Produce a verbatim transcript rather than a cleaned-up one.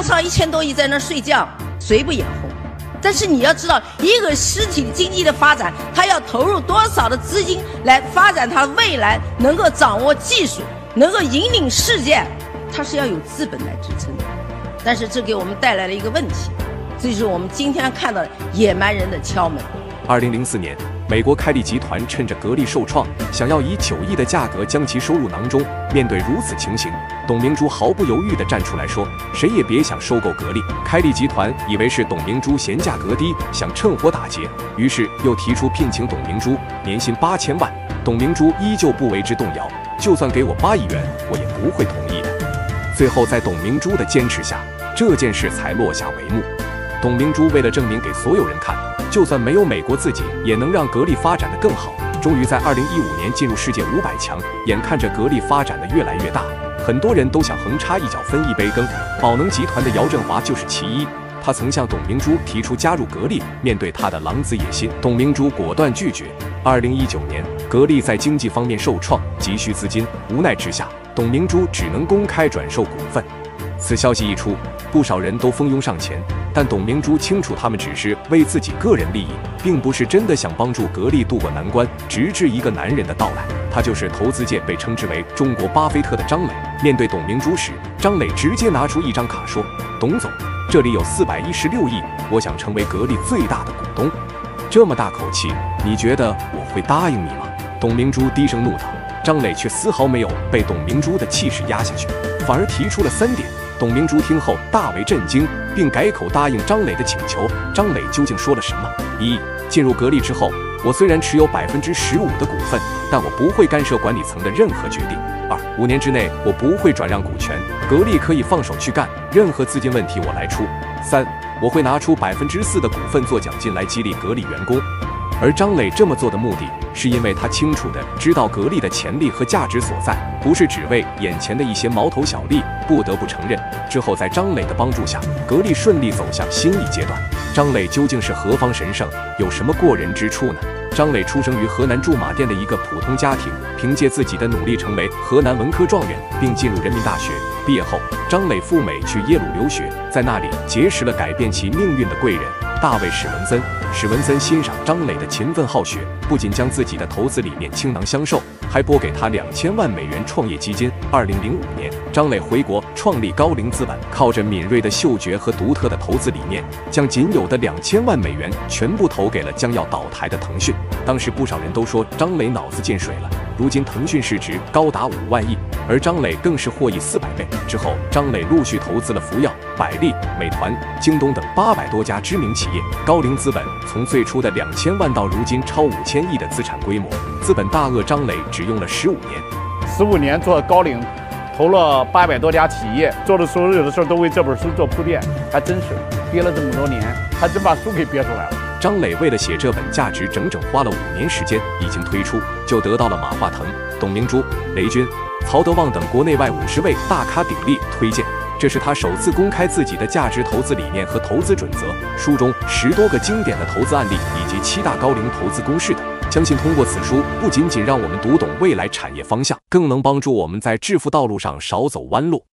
账上一千多亿在那睡觉，谁不眼红？但是你要知道，一个实体经济的发展，它要投入多少的资金来发展它未来能够掌握技术，能够引领世界，它是要有资本来支撑的。但是这给我们带来了一个问题，这就是我们今天看到的野蛮人的敲门。 二零零四年，美国开利集团趁着格力受创，想要以九亿的价格将其收入囊中。面对如此情形，董明珠毫不犹豫地站出来说：“谁也别想收购格力。”开利集团以为是董明珠嫌价格低，想趁火打劫，于是又提出聘请董明珠，年薪八千万。董明珠依旧不为之动摇，就算给我八亿元，我也不会同意的。最后，在董明珠的坚持下，这件事才落下帷幕。董明珠为了证明给所有人看，就算没有美国自己也能让格力发展得更好，终于在二零一五年进入世界五百强。眼看着格力发展得越来越大，很多人都想横插一脚分一杯羹。宝能集团的姚振华就是其一，他曾向董明珠提出加入格力，面对他的狼子野心，董明珠果断拒绝。二零一九年，格力在经济方面受创，急需资金，无奈之下，董明珠只能公开转售股份。此消息一出，不少人都蜂拥上前，但董明珠清楚，他们只是为自己个人利益，并不是真的想帮助格力渡过难关。直至一个男人的到来，他就是投资界被称之为中国巴菲特的张磊。面对董明珠时，张磊直接拿出一张卡说：“董总，这里有四百一十六亿，我想成为格力最大的股东。”这么大口气，你觉得我会答应你吗？董明珠低声怒道。张磊却丝毫没有被董明珠的气势压下去，反而提出了三点。董明珠听后大为震惊，并改口答应张磊的请求。张磊究竟说了什么？一、进入格力之后，我虽然持有百分之十五的股份，但我不会干涉管理层的任何决定。二、五年之内我不会转让股权，格力可以放手去干，任何资金问题我来出。三、我会拿出百分之四的股份做奖金来激励格力员工。而张磊这么做的目的，是因为他清楚地知道格力的潜力和价值所在，不是只为眼前的一些毛头小利。不得不承认，之后在张磊的帮助下，格力顺利走向新一阶段。张磊究竟是何方神圣，有什么过人之处呢？张磊出生于河南驻马店的一个普通家庭，凭借自己的努力成为河南文科状元，并进入人民大学。毕业后，张磊赴美去耶鲁留学，在那里结识了改变其命运的贵人大卫史文森。史文森欣赏张磊的勤奋好学，不仅将自己的投资理念倾囊相授，还拨给他两千万美元创业基金。二零零五年，张磊回国创立高瓴资本，靠着敏锐的嗅觉和独特的投资理念，将仅有的两千万美元全部投给了将要倒台的腾讯。当时不少人都说张磊脑子进水了。如今腾讯市值高达五万亿，而张磊更是获益四百倍。之后，张磊陆续投资了福耀、百利、美团、京东等八百多家知名企业。高瓴资本从最初的两千万到如今超五千亿的资产规模，资本大鳄张磊只用了十五年。 十五年做高瓴，投了八百多家企业，做的所有的事都为这本书做铺垫，还真是憋了这么多年，还真把书给憋出来了。 张磊为了写这本价值整整花了五年时间，已经推出就得到了马化腾、董明珠、雷军、曹德旺等国内外五十位大咖鼎力推荐。这是他首次公开自己的价值投资理念和投资准则。书中十多个经典的投资案例以及七大高瓴投资公式等，相信通过此书，不仅仅让我们读懂未来产业方向，更能帮助我们在致富道路上少走弯路。